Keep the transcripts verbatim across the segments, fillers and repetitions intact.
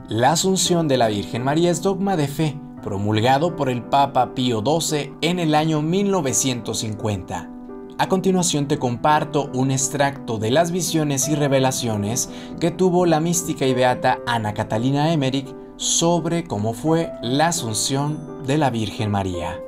La Asunción de la Virgen María es dogma de fe, promulgado por el Papa Pío doce en el año mil novecientos cincuenta. A continuación te comparto un extracto de las visiones y revelaciones que tuvo la mística y beata Ana Catalina Emmerich sobre cómo fue la Asunción de la Virgen María.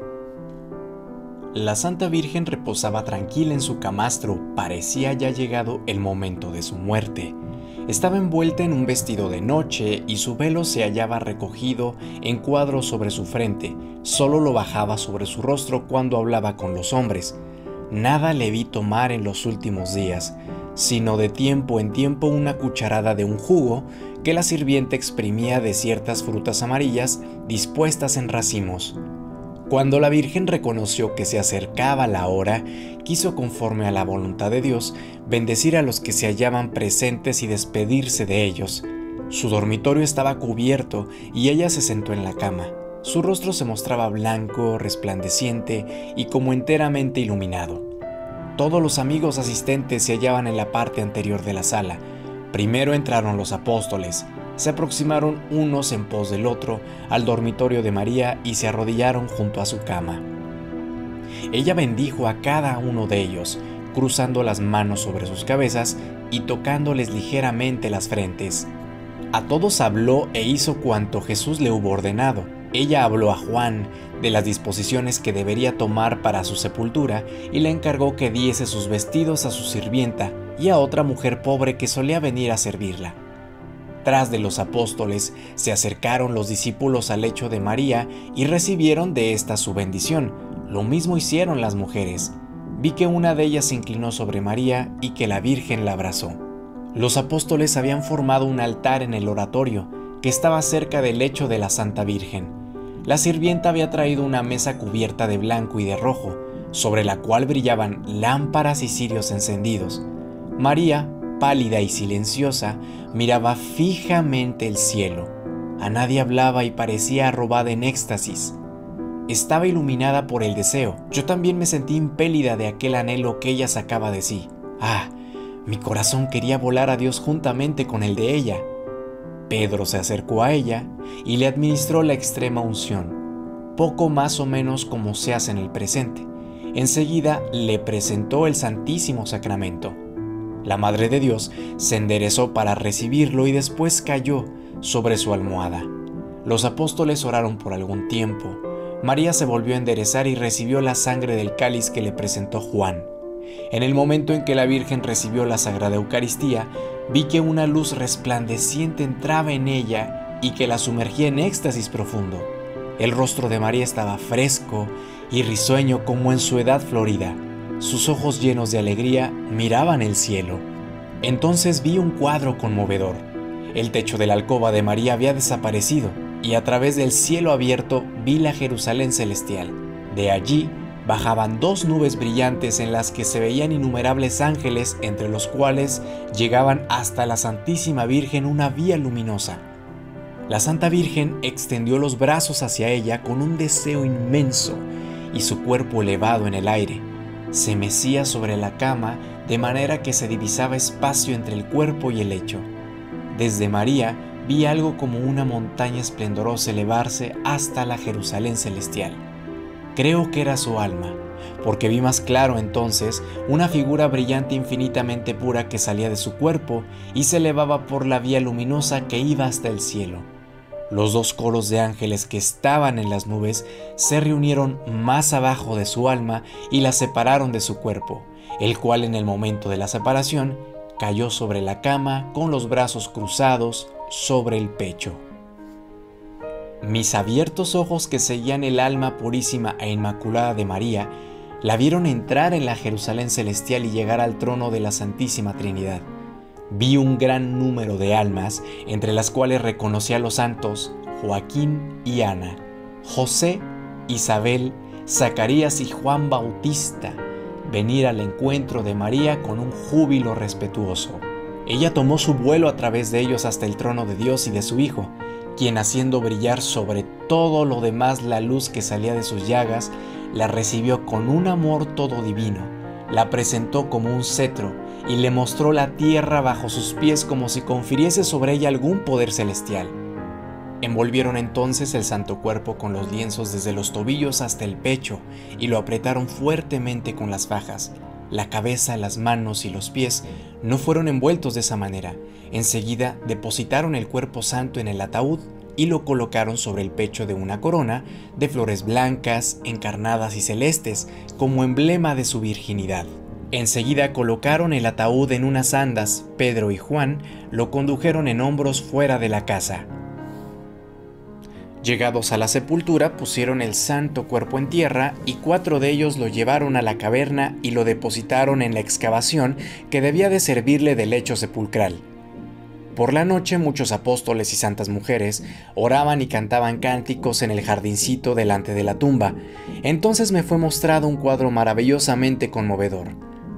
La Santa Virgen reposaba tranquila en su camastro, parecía ya llegado el momento de su muerte. Estaba envuelta en un vestido de noche y su velo se hallaba recogido en cuadros sobre su frente, solo lo bajaba sobre su rostro cuando hablaba con los hombres. Nada le vi tomar en los últimos días, sino de tiempo en tiempo una cucharada de un jugo que la sirvienta exprimía de ciertas frutas amarillas dispuestas en racimos. Cuando la Virgen reconoció que se acercaba la hora, quiso, conforme a la voluntad de Dios, bendecir a los que se hallaban presentes y despedirse de ellos. Su dormitorio estaba cubierto y ella se sentó en la cama. Su rostro se mostraba blanco, resplandeciente y como enteramente iluminado. Todos los amigos asistentes se hallaban en la parte anterior de la sala. Primero entraron los apóstoles. Se aproximaron unos en pos del otro al dormitorio de María y se arrodillaron junto a su cama. Ella bendijo a cada uno de ellos, cruzando las manos sobre sus cabezas y tocándoles ligeramente las frentes. A todos habló e hizo cuanto Jesús le hubo ordenado. Ella habló a Juan de las disposiciones que debería tomar para su sepultura y le encargó que diese sus vestidos a su sirvienta y a otra mujer pobre que solía venir a servirla. Tras de los apóstoles se acercaron los discípulos al lecho de María y recibieron de ésta su bendición. Lo mismo hicieron las mujeres. Vi que una de ellas se inclinó sobre María y que la Virgen la abrazó. Los apóstoles habían formado un altar en el oratorio que estaba cerca del lecho de la Santa Virgen. La sirvienta había traído una mesa cubierta de blanco y de rojo, sobre la cual brillaban lámparas y cirios encendidos. María, pálida y silenciosa, miraba fijamente el cielo. A nadie hablaba y parecía arrobada en éxtasis. Estaba iluminada por el deseo. Yo también me sentí impelida de aquel anhelo que ella sacaba de sí. Ah, mi corazón quería volar a Dios juntamente con el de ella. Pedro se acercó a ella y le administró la extrema unción, poco más o menos como se hace en el presente. Enseguida le presentó el Santísimo Sacramento. La Madre de Dios se enderezó para recibirlo y después cayó sobre su almohada. Los apóstoles oraron por algún tiempo. María se volvió a enderezar y recibió la sangre del cáliz que le presentó Juan. En el momento en que la Virgen recibió la Sagrada Eucaristía, vi que una luz resplandeciente entraba en ella y que la sumergía en éxtasis profundo. El rostro de María estaba fresco y risueño como en su edad florida. Sus ojos llenos de alegría miraban el cielo. Entonces vi un cuadro conmovedor. El techo de la alcoba de María había desaparecido y a través del cielo abierto vi la Jerusalén celestial. De allí bajaban dos nubes brillantes en las que se veían innumerables ángeles, entre los cuales llegaban hasta la Santísima Virgen una vía luminosa. La Santa Virgen extendió los brazos hacia ella con un deseo inmenso y su cuerpo elevado en el aire. Se mecía sobre la cama de manera que se divisaba espacio entre el cuerpo y el lecho. Desde María vi algo como una montaña esplendorosa elevarse hasta la Jerusalén celestial. Creo que era su alma, porque vi más claro entonces una figura brillante infinitamente pura que salía de su cuerpo y se elevaba por la vía luminosa que iba hasta el cielo. Los dos coros de ángeles que estaban en las nubes se reunieron más abajo de su alma y la separaron de su cuerpo, el cual en el momento de la separación cayó sobre la cama con los brazos cruzados sobre el pecho. Mis abiertos ojos que seguían el alma purísima e inmaculada de María, la vieron entrar en la Jerusalén celestial y llegar al trono de la Santísima Trinidad. Vi un gran número de almas, entre las cuales reconocí a los santos Joaquín y Ana, José, Isabel, Zacarías y Juan Bautista, venir al encuentro de María con un júbilo respetuoso. Ella tomó su vuelo a través de ellos hasta el trono de Dios y de su Hijo, quien, haciendo brillar sobre todo lo demás la luz que salía de sus llagas, la recibió con un amor todo divino, la presentó como un cetro y le mostró la tierra bajo sus pies como si confiriese sobre ella algún poder celestial. Envolvieron entonces el santo cuerpo con los lienzos desde los tobillos hasta el pecho y lo apretaron fuertemente con las fajas. La cabeza, las manos y los pies no fueron envueltos de esa manera. Enseguida depositaron el cuerpo santo en el ataúd y lo colocaron sobre el pecho de una corona de flores blancas, encarnadas y celestes, como emblema de su virginidad. Enseguida colocaron el ataúd en unas andas. Pedro y Juan lo condujeron en hombros fuera de la casa. Llegados a la sepultura, pusieron el santo cuerpo en tierra y cuatro de ellos lo llevaron a la caverna y lo depositaron en la excavación que debía de servirle de lecho sepulcral. Por la noche muchos apóstoles y santas mujeres oraban y cantaban cánticos en el jardincito delante de la tumba. Entonces me fue mostrado un cuadro maravillosamente conmovedor.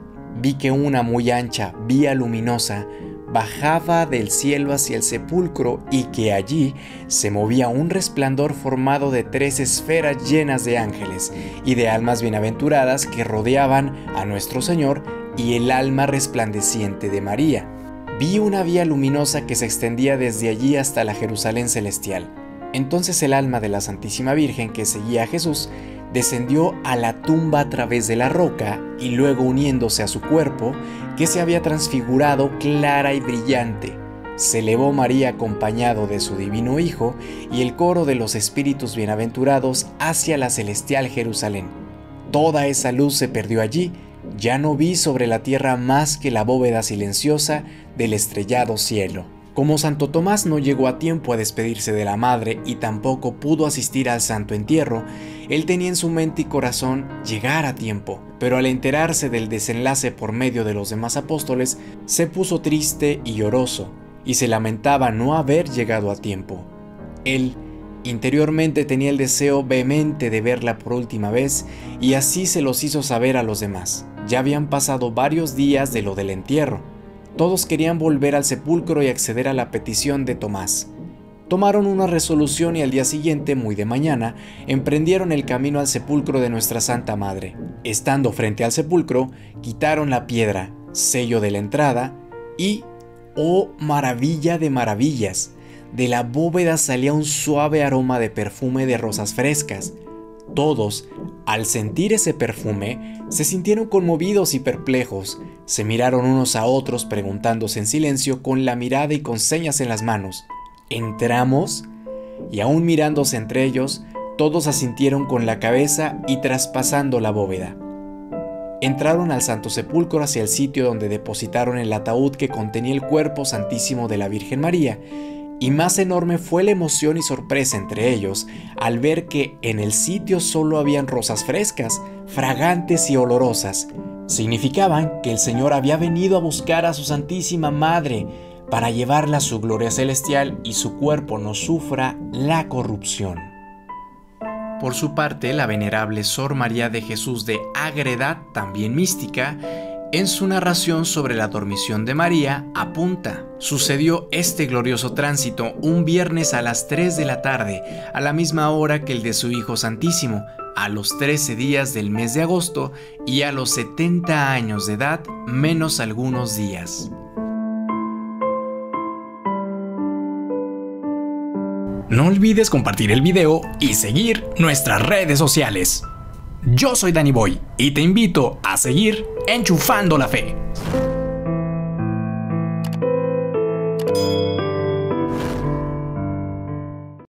Vi que una muy ancha vía luminosa bajaba del cielo hacia el sepulcro y que allí se movía un resplandor formado de tres esferas llenas de ángeles y de almas bienaventuradas que rodeaban a nuestro Señor y el alma resplandeciente de María. Vi una vía luminosa que se extendía desde allí hasta la Jerusalén celestial. Entonces el alma de la Santísima Virgen que seguía a Jesús descendió a la tumba a través de la roca y luego uniéndose a su cuerpo, que se había transfigurado clara y brillante. Se elevó María acompañado de su divino Hijo y el coro de los espíritus bienaventurados hacia la celestial Jerusalén. Toda esa luz se perdió allí. Ya no vi sobre la tierra más que la bóveda silenciosa del estrellado cielo. Como Santo Tomás no llegó a tiempo a despedirse de la madre y tampoco pudo asistir al santo entierro, él tenía en su mente y corazón llegar a tiempo, pero al enterarse del desenlace por medio de los demás apóstoles, se puso triste y lloroso, y se lamentaba no haber llegado a tiempo. Él, interiormente, tenía el deseo vehemente de verla por última vez, y así se los hizo saber a los demás. Ya habían pasado varios días de lo del entierro. Todos querían volver al sepulcro y acceder a la petición de Tomás. Tomaron una resolución y al día siguiente, muy de mañana, emprendieron el camino al sepulcro de nuestra Santa Madre. Estando frente al sepulcro, quitaron la piedra, sello de la entrada, y, ¡oh maravilla de maravillas!, de la bóveda salía un suave aroma de perfume de rosas frescas. Todos, al sentir ese perfume, se sintieron conmovidos y perplejos. Se miraron unos a otros preguntándose en silencio con la mirada y con señas en las manos. ¿Entramos? Y aún mirándose entre ellos, todos asintieron con la cabeza y traspasando la bóveda. Entraron al Santo Sepulcro hacia el sitio donde depositaron el ataúd que contenía el cuerpo santísimo de la Virgen María, y más enorme fue la emoción y sorpresa entre ellos al ver que en el sitio solo habían rosas frescas, fragantes y olorosas. Significaban que el Señor había venido a buscar a su Santísima Madre para llevarla a su gloria celestial y su cuerpo no sufra la corrupción. Por su parte, la venerable Sor María de Jesús de Ágreda, también mística, en su narración sobre la dormición de María, apunta: sucedió este glorioso tránsito un viernes a las tres de la tarde, a la misma hora que el de su Hijo Santísimo, a los trece días del mes de agosto y a los setenta años de edad, menos algunos días. No olvides compartir el video y seguir nuestras redes sociales. Yo soy Danny Boy y te invito a seguir enchufando la fe.